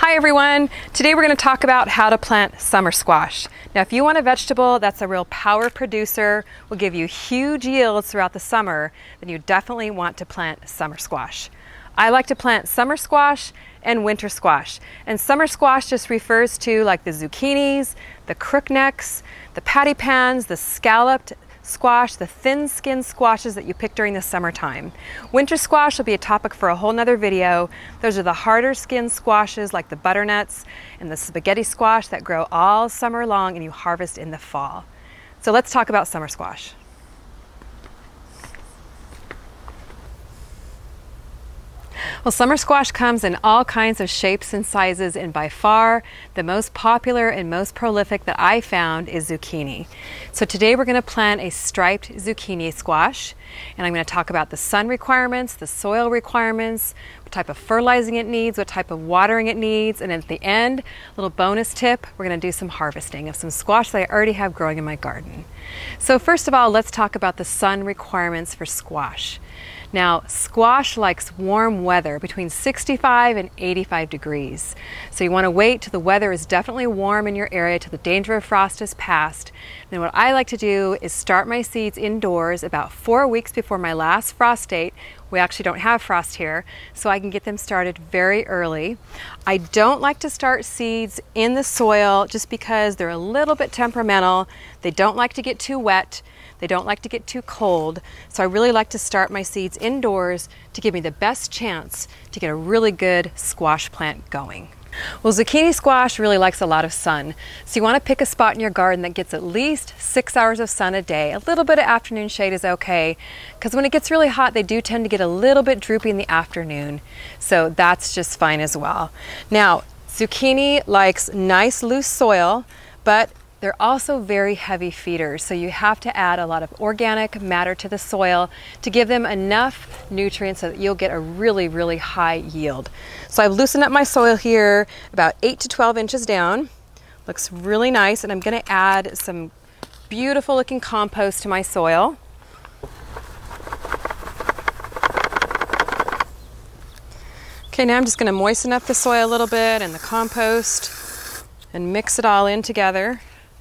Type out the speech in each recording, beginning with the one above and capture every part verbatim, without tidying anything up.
Hi everyone! Today we're going to talk about how to plant summer squash. Now if you want a vegetable that's a real power producer, will give you huge yields throughout the summer, then you definitely want to plant summer squash. I like to plant summer squash and winter squash. And summer squash just refers to like the zucchinis, the crooknecks, the patty pans, the scalloped squash, the thin-skinned squashes that you pick during the summertime. Winter squash will be a topic for a whole nother video. Those are the harder skinned squashes like the butternuts and the spaghetti squash that grow all summer long and you harvest in the fall. So let's talk about summer squash. Well, summer squash comes in all kinds of shapes and sizes, and by far the most popular and most prolific that I found is zucchini. So today we're going to plant a striped zucchini squash, and I'm going to talk about the sun requirements, the soil requirements, what type of fertilizing it needs, what type of watering it needs, and at the end, a little bonus tip, we're going to do some harvesting of some squash that I already have growing in my garden. So first of all, let's talk about the sun requirements for squash. Now, squash likes warm weather between sixty-five and eighty-five degrees. So you want to wait till the weather is definitely warm in your area, till the danger of frost is past. Then what I like to do is start my seeds indoors about four weeks before my last frost date. We actually don't have frost here, so I can get them started very early. I don't like to start seeds in the soil just because they're a little bit temperamental. They don't like to get too wet. They don't like to get too cold, so I really like to start my seeds indoors to give me the best chance to get a really good squash plant going. Well, zucchini squash really likes a lot of sun, so you want to pick a spot in your garden that gets at least six hours of sun a day. A little bit of afternoon shade is okay, because when it gets really hot, they do tend to get a little bit droopy in the afternoon, so that's just fine as well. Now, zucchini likes nice loose soil, but they're also very heavy feeders, so you have to add a lot of organic matter to the soil to give them enough nutrients so that you'll get a really, really high yield. So I've loosened up my soil here about eight to twelve inches down. Looks really nice, and I'm going to add some beautiful looking compost to my soil. Okay, now I'm just going to moisten up the soil a little bit and the compost and mix it all in together.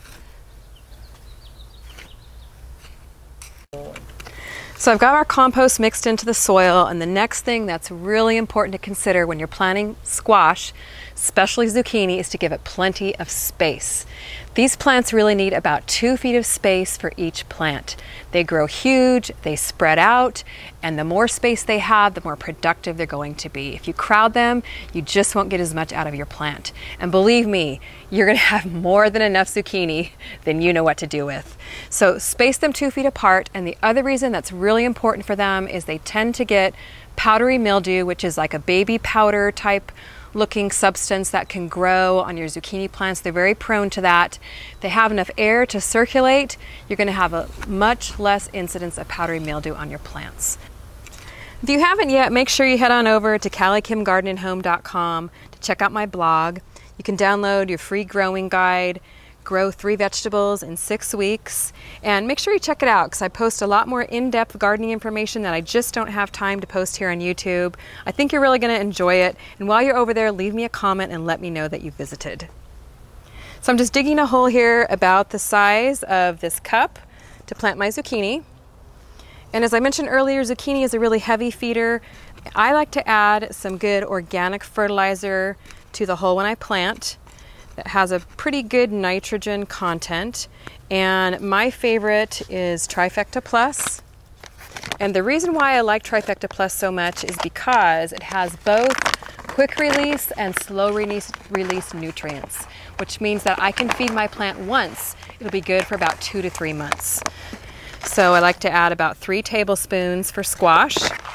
So I've got our compost mixed into the soil, and the next thing that's really important to consider when you're planting squash, especially zucchini, is to give it plenty of space. These plants really need about two feet of space for each plant. They grow huge, they spread out, and the more space they have, the more productive they're going to be. If you crowd them, you just won't get as much out of your plant. And believe me, you're gonna have more than enough zucchini than you know what to do with. So space them two feet apart, and the other reason that's really important for them is they tend to get powdery mildew, which is like a baby powder type looking substance that can grow on your zucchini plants. They're very prone to that. If they have enough air to circulate, you're going to have a much less incidence of powdery mildew on your plants. If you haven't yet, make sure you head on over to Callie Kim Garden and Home dot com to check out my blog. You can download your free growing guide, Grow Three Vegetables in Six Weeks, and make sure you check it out because I post a lot more in-depth gardening information that I just don't have time to post here on YouTube. I think you're really going to enjoy it, and while you're over there, leave me a comment and let me know that you visited. So I'm just digging a hole here about the size of this cup to plant my zucchini. And as I mentioned earlier, zucchini is a really heavy feeder. I like to add some good organic fertilizer to the hole when I plant. That has a pretty good nitrogen content, and my favorite is Trifecta Plus. And the reason why I like Trifecta Plus so much is because it has both quick release and slow release, release nutrients, which means that I can feed my plant once. It'll be good for about two to three months. So I like to add about three tablespoons for squash.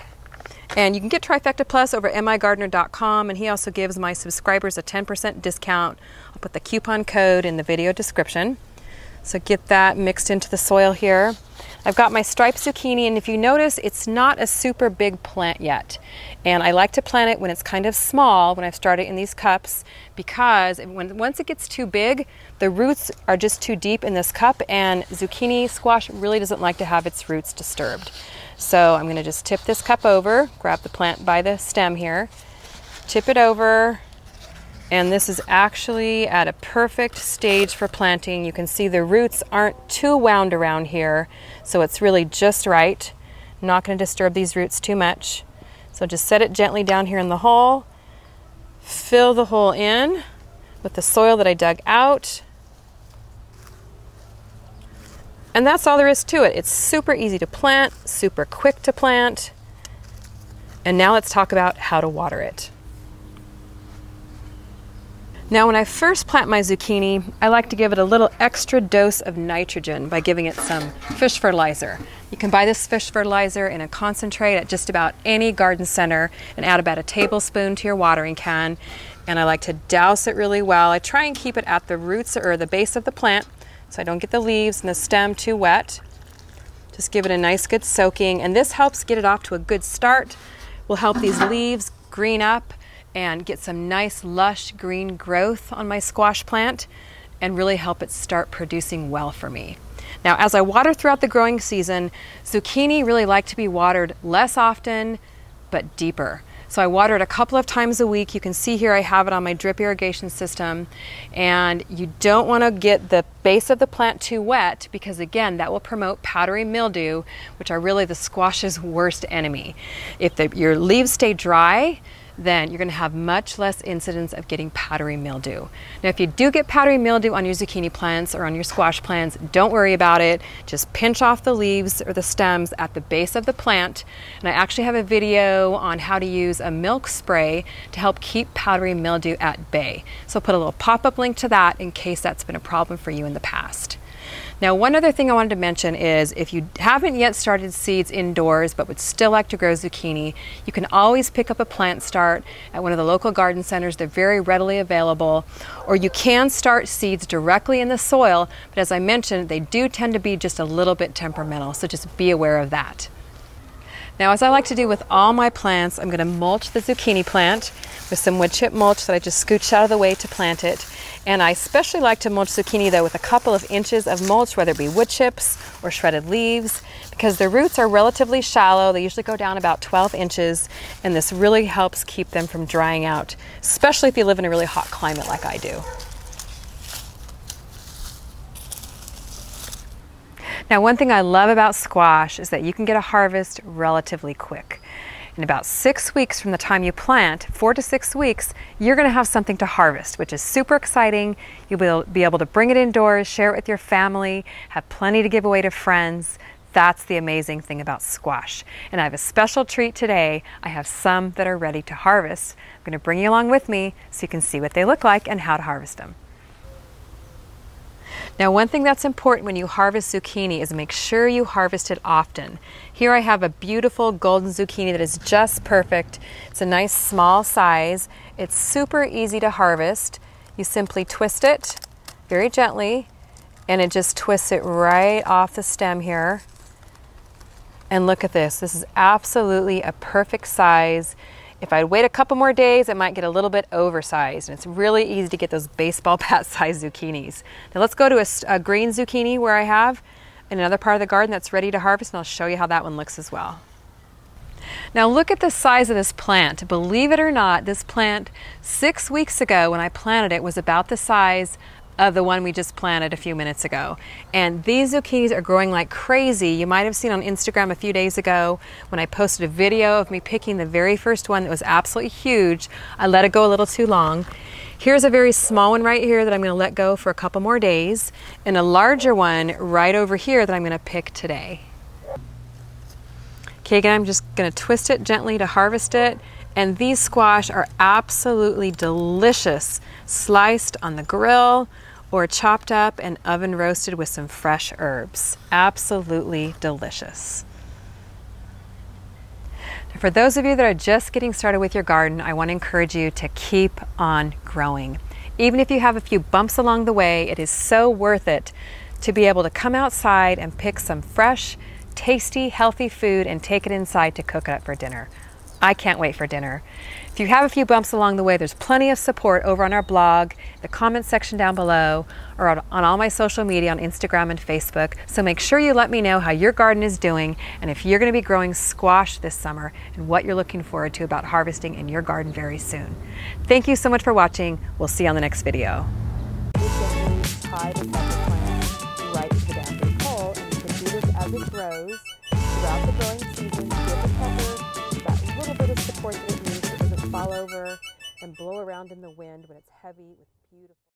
And you can get Trifecta Plus over M I gardener dot com, and he also gives my subscribers a ten percent discount. I'll put the coupon code in the video description. So get that mixed into the soil here. I've got my striped zucchini, and if you notice, it's not a super big plant yet. And I like to plant it when it's kind of small, when I've started in these cups, because when, once it gets too big, the roots are just too deep in this cup, and zucchini squash really doesn't like to have its roots disturbed. So I'm going to just tip this cup over, grab the plant by the stem here, tip it over, And this is actually at a perfect stage for planting. You can see the roots aren't too wound around here, so it's really just right. I'm not going to disturb these roots too much. So just set it gently down here in the hole. Fill the hole in with the soil that I dug out. And that's all there is to it. It's super easy to plant, super quick to plant. And now let's talk about how to water it. Now when I first plant my zucchini, I like to give it a little extra dose of nitrogen by giving it some fish fertilizer. You can buy this fish fertilizer in a concentrate at just about any garden center and add about a tablespoon to your watering can. And I like to douse it really well. I try and keep it at the roots or the base of the plant so I don't get the leaves and the stem too wet. Just give it a nice good soaking, and this helps get it off to a good start. Will help these leaves green up and get some nice lush green growth on my squash plant and really help it start producing well for me. Now as I water throughout the growing season, zucchini really like to be watered less often but deeper. So I water it a couple of times a week. You can see here I have it on my drip irrigation system, and you don't want to get the base of the plant too wet because again that will promote powdery mildew, which are really the squash's worst enemy. If the, your leaves stay dry, then you're going to have much less incidence of getting powdery mildew. Now if you do get powdery mildew on your zucchini plants or on your squash plants, don't worry about it. Just pinch off the leaves or the stems at the base of the plant. And I actually have a video on how to use a milk spray to help keep powdery mildew at bay. So I'll put a little pop-up link to that in case that's been a problem for you in the past. Now one other thing I wanted to mention is if you haven't yet started seeds indoors but would still like to grow zucchini, you can always pick up a plant start at one of the local garden centers. They're very readily available. Or you can start seeds directly in the soil, but as I mentioned, they do tend to be just a little bit temperamental, so just be aware of that. Now as I like to do with all my plants, I'm going to mulch the zucchini plant with some wood chip mulch that I just scooched out of the way to plant it. And I especially like to mulch zucchini though with a couple of inches of mulch, whether it be wood chips or shredded leaves, because the roots are relatively shallow. They usually go down about twelve inches, and this really helps keep them from drying out, especially if you live in a really hot climate like I do. Now one thing I love about squash is that you can get a harvest relatively quick. In about six weeks from the time you plant, four to six weeks, you're going to have something to harvest, which is super exciting. You'll be able to bring it indoors, share it with your family, have plenty to give away to friends. That's the amazing thing about squash. And I have a special treat today. I have some that are ready to harvest. I'm going to bring you along with me so you can see what they look like and how to harvest them. Now one thing that's important when you harvest zucchini is make sure you harvest it often. Here I have a beautiful golden zucchini that is just perfect. It's a nice small size. It's super easy to harvest. You simply twist it very gently and it just twists it right off the stem here. And look at this. This is absolutely a perfect size. If I'd wait a couple more days, it might get a little bit oversized, and it's really easy to get those baseball bat sized zucchinis. Now let's go to a, a green zucchini where I have in another part of the garden that's ready to harvest, and I'll show you how that one looks as well. Now look at the size of this plant. Believe it or not, this plant six weeks ago when I planted it was about the size of the one we just planted a few minutes ago. And these zucchinis are growing like crazy. You might have seen on Instagram a few days ago when I posted a video of me picking the very first one that was absolutely huge. I let it go a little too long. Here's a very small one right here that I'm going to let go for a couple more days, and a larger one right over here that I'm going to pick today. Okay, again, I'm just going to twist it gently to harvest it. And these squash are absolutely delicious, sliced on the grill or chopped up and oven roasted with some fresh herbs. Absolutely delicious. For those of you that are just getting started with your garden, I want to encourage you to keep on growing. Even if you have a few bumps along the way, it is so worth it to be able to come outside and pick some fresh, tasty, healthy food and take it inside to cook it up for dinner. I can't wait for dinner. If you have a few bumps along the way, there's plenty of support over on our blog, the comment section down below, or on, on all my social media on Instagram and Facebook. So make sure you let me know how your garden is doing and if you're going to be growing squash this summer and what you're looking forward to about harvesting in your garden very soon. Thank you so much for watching. We'll see you on the next video. Tie the pepper plant right to the boundary pole, and you can do this as it grows throughout the growing season to give the pepper that little bit of support that it needs so it doesn't fall over and blow around in the wind when it's heavy with beautiful